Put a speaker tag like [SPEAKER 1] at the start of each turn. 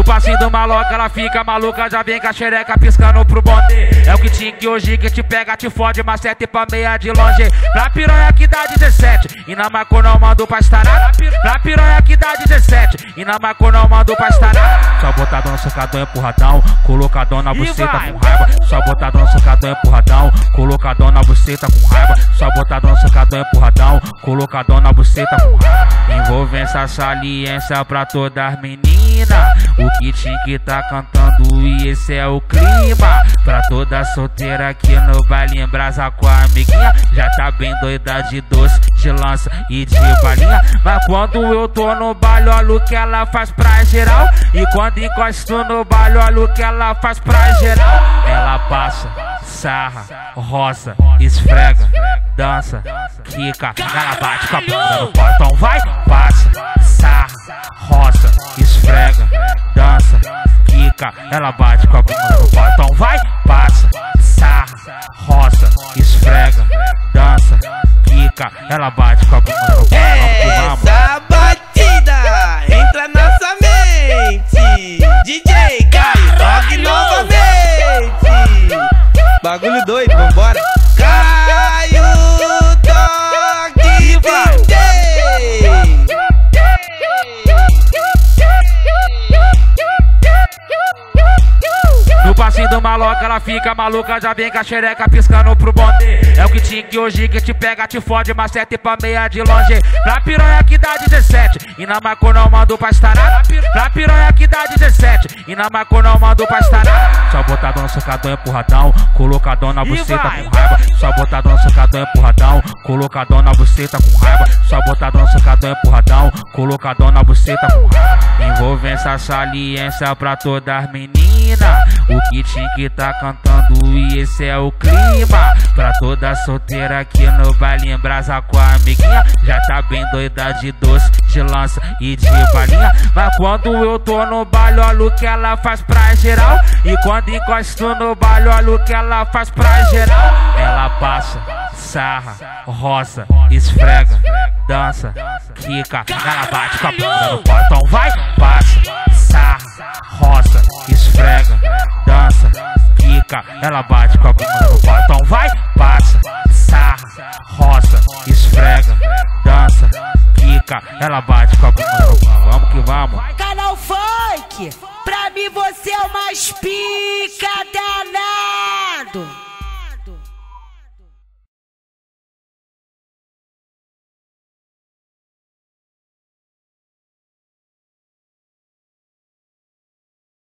[SPEAKER 1] passinho do maloca ela fica maluca, já vem com a xereca piscando pro bonde. É o que tinha que hoje que te pega, te fode, macete pra meia de longe. Pra piranha que dá 17 e na maco não mandou pra estarar. Pra piranha que dá 17 e na maco não mandou pra estarar. Só botadão, socadão, empurradão, colocadão na buceta com raiva. Só botadão, socadão, empurradão, colocadão na buceta com raiva. Só botadão, socadão, empurradão, colocadão na buceta com raiva. Envolvência, saliência pra todas as meninas. O que tinha que tá cantando e esse é o clima. Pra toda solteira aqui no baile em brasa com a amiguinha. Já tá bem doida de doce, de lança e de balinha. Mas quando eu tô no baile, olha o que ela faz pra geral. E quando encosto no baile, olha o que ela faz pra geral. Ela passa, sarra, roça, esfrega, dança, quica. Ela bate com a bunda no pau. Então vai, passa, sarra, roça, esfrega, dança, quica. Ela bate com a bunda no pau. Então vai, passa, sarra, roça, esfrega, dança, quica. Ela bate com a bunda no pau.
[SPEAKER 2] Essa batida entra na nossa mente. DJ Caio, toque novamente. Bagulho doido, vambora. Caio, toque DJ.
[SPEAKER 1] No passinho do maloca ela fica maluca, já vem com a xereca piscando pro bonde. É o que tinha que hoje que te pega, te fode, macete pra meia de longe. Pra piranha que dá 17 e na maco não mandou pra estarar. Pra piranha que dá 17 e na maco não mandou pra estarar. Só botadão, socadão, empurradão, colocadão na buceta com raiva. Só botadão, socadão, empurradão, colocadão na buceta com raiva. Só botadão, socadão, empurradão, colocadão na buceta com raiva. Envolvência, saliência pra todas as meninas. O que tinha que tá cantando e esse é o clima. Pra toda solteira aqui no baile em brasa com a amiguinha. Já tá bem doida de doce, de lança e de balinha. Mas quando eu tô no baile, olha o que ela faz pra geral. E quando encosto no baile, olha o que ela faz pra geral. Ela passa, sarra, roça, esfrega, dança, quica. Ela bate com a bunda no pau. Então vai, passa, sarra, roça, esfrega, dança, quica. Ela bate com a bunda no pau. Então vai, passa, sarra, roça, esfrega, dança, quica. Ela bate com a bunda no pau. Vamos que vamos.
[SPEAKER 3] Canal Funk, pra mim você é o mais pica danado.